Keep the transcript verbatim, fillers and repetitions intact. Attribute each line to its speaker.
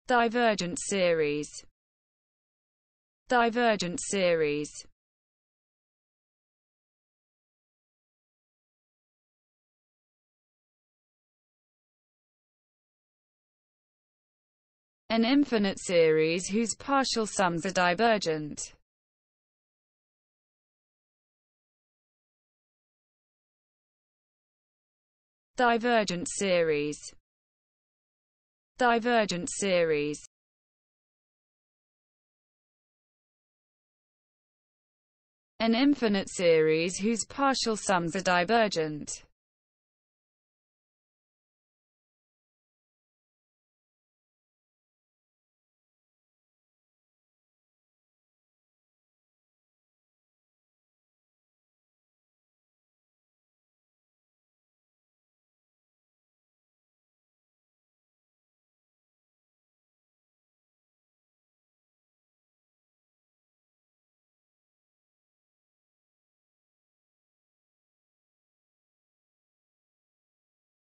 Speaker 1: Divergent series. Divergent series. An infinite series whose partial sums are divergent. Divergent series. Divergent series. An infinite series whose partial sums are divergent.